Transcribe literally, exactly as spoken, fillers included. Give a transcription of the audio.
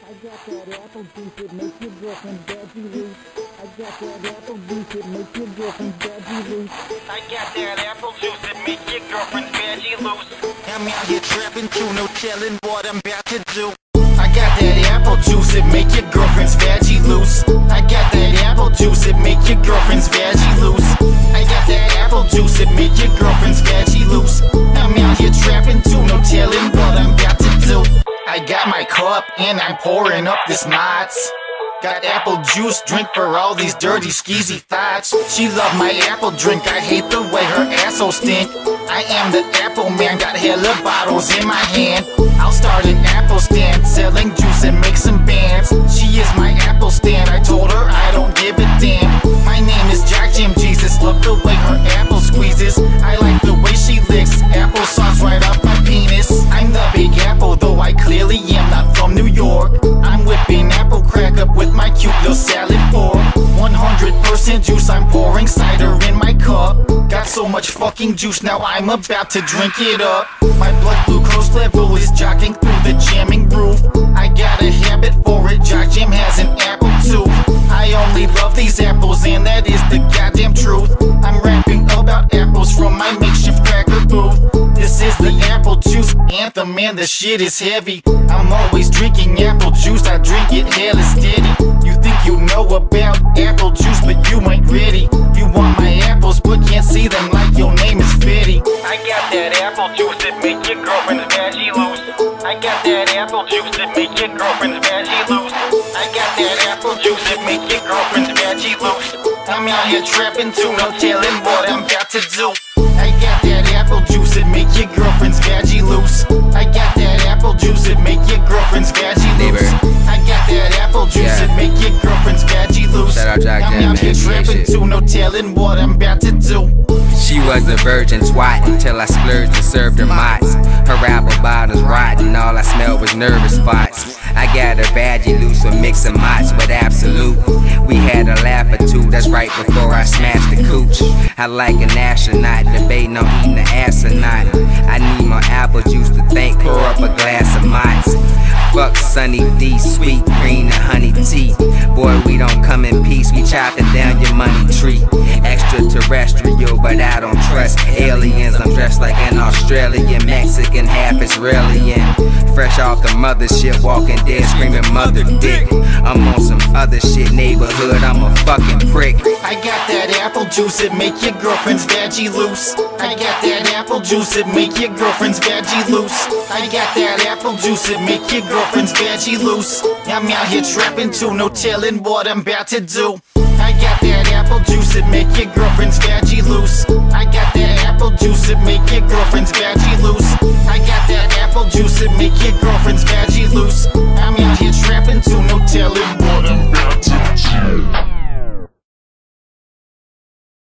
I got that apple juice that makes your girlfriend's veggie loose. I got that apple juice that makes your girlfriend's veggie loose. I got that apple juice that makes your girlfriend's veggie loose. I'm out here trapping too, no telling what I'm about to do. I got that apple juice that make your girlfriend's veggie loose. I got that apple juice that make your girlfriend's veggie loose. I got that apple juice that make your girlfriend's veggie loose. I'm out here trapping too, no telling what I'm about to do. I got my cup and I'm pouring up this Mott's. Got apple juice, drink for all these dirty skeezy thoughts. She love my apple drink, I hate the way her asshole stink. I am the apple man, got hella bottles in my hand. I'll start an apple stand, selling juice and make some bands. She is my apple stand, I told her I don't give a damn. My name is Jack Jam Jesus, love the way her apple squeezes. I like the way she licks applesauce right off my penis. I'm the Big Apple, though I clearly am not from New York. I'm whipping apple crack up with my cute little salad fork. one hundred percent juice, I'm pouring cider in my cup. Got so much fucking juice, now I'm about to drink it up. My blood glucose level is jogging through the jamming roof. I got a habit for it, Jock Jam has an apple too. I only love these apples and that is the goddamn truth. I'm rapping about apples from my makeshift cracker booth. This is the apple juice anthem, man, the shit is heavy. I'm always drinking apple juice, I drink it hella steady. You think you know about apple juice, but you ain't ready. You want my apples, but can't see them like your name is Fetty. I got that apple juice that make your girlfriend's veggie loose. I got that apple juice that make your girlfriend's veggie loose. I got that apple juice that make your girlfriend's veggie loose. I'm out here trapping too, no telling what I'm about to do. I got that apple juice that make your girlfriend's veggie loose. I got that apple juice that make your girlfriend's veggie loose. I got that apple juice yeah. that make your girlfriend's veggie loose. Shout out Jack I'm Jam, out here trapping too, no telling what I'm about to do. She was a virgin twat until I splurged and served her Mott's. Her apple bottles rotten, all I smelled was nervous spots. I got her veggie loose with mix of Mott's with Absolute. We had a laugh or two, that's right before I smashed the cooch. I like an astronaut, debating on eating the ass or not. I need more apple juice to thank, pour up a glass of Mott's. Fuck Sunny D, sweet green and honey tea. Boy, we don't come in peace, we chopping down your money tree. Extraterrestrial, but I don't trust aliens. I'm dressed like an Australian, Mexican, half Israelian. Fresh off the mothership, walking dead, screaming mother dick. I'm on some other shit, neighborhood, I'm a fucking prick. I got that apple juice that make your girlfriend's veggie loose. I got that apple juice that make your girlfriend's veggie loose. I got that apple juice that make your girlfriend's veggie loose. I'm out here trapping too, no telling what I'm about to do. I got that apple juice that make your girlfriend's veggie loose. I got that apple juice that make your girlfriend's veggie loose. I got that apple juice that make your girlfriend's veggie loose. I'm out here trapping